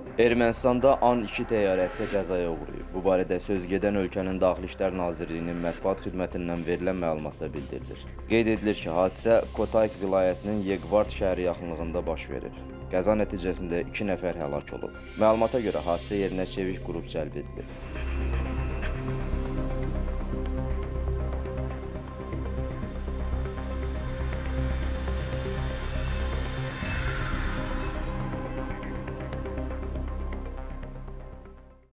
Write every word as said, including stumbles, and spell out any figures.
Ermənistanda An iki təyyarəsi qəzaya uğrayıb. Bu barədə sözügedən ölkənin Daxili İşlər Nazirliyinin mətbuat xidmətindən verilən məlumatda bildirilir. Qeyd edilir ki, hadisə Kotayk vilayətinin Yeqvart şəhəri yaxınlığında baş verib. Qəza nəticəsində iki nəfər həlak olub. Məlumata görə hadisə yerinə çevik qrup cəlb edilib.